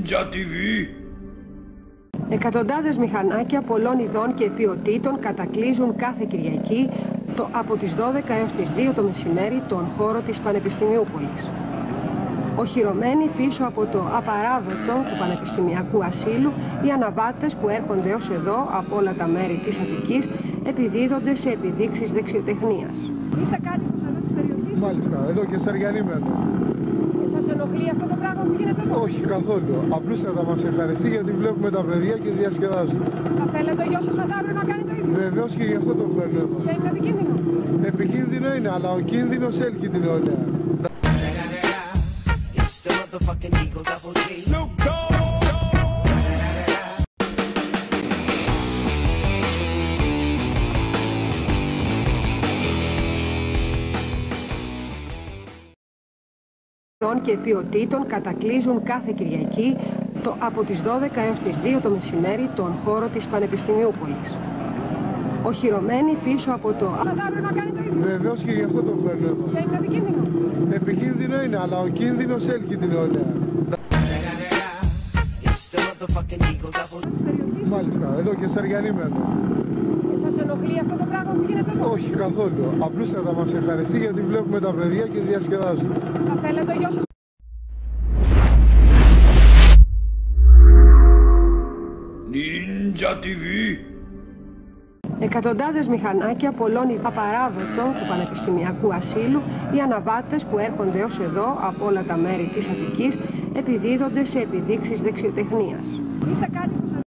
Ninja TV. Εκατοντάδες μηχανάκια πολλών ειδών και ποιοτήτων κατακλείζουν κάθε Κυριακή από τις 12 έως τις 2 το μεσημέρι τον χώρο της Πανεπιστημιούπολης. Οχυρωμένοι πίσω από το απαράδοτο του Πανεπιστημιακού Ασύλου, οι αναβάτες που έρχονται ως εδώ από όλα τα μέρη της Αττικής επιδίδονται σε επιδείξεις δεξιοτεχνίας. Είστε κάτοικος εδώ της περιοχής? Μάλιστα, εδώ και Σαριανή μένω. Σας ενοχλεί αυτό το πράγμα που γίνεται εδώ? Όχι καθόλου. Απλούστατα μας ευχαριστεί γιατί βλέπουμε τα παιδιά και διασκεδάζουν. Θα θέλετε ο γιος σας μεθαύριο να κάνει το ίδιο? Βεβαίως και γι' αυτό το φέρνω εδώ. Δεν είναι επικίνδυνο? Επικίνδυνο είναι, αλλά ο κίνδυνος έλκει την νεολαία. Και ποιοτήτων κατακλείζουν κάθε Κυριακή από τις 12 έως τις 2 το μεσημέρι τον χώρο της Πανεπιστημιούπολης. Οχυρωμένοι πίσω από το μεθαύριο να κάνει το ίδιο? Βεβαίως και γι' αυτό το φέρνω εδώ. Δεν είναι επικίνδυνο? Επικίνδυνο είναι, αλλά ο κίνδυνος έλκει την νεολαία. Μάλιστα, εδώ και Σαριανή μένω. Σας ενοχλεί αυτό το πράγμα που γίνεται εδώ? Όχι καθόλου. Απλούστατα μας ευχαριστεί γιατί βλέπουμε τα παιδιά και διασκεδάζουν. Θα θέλετε ο γιος σας? Ninja TV. Εκατοντάδες μηχανάκια πολλών ειδών απαράδοτο του Πανεπιστημιακού Ασύλου, οι αναβάτες που έρχονται ως εδώ από όλα τα μέρη της Αττικής επιδίδονται σε επιδείξεις δεξιοτεχνίας. Είστε κάτοικος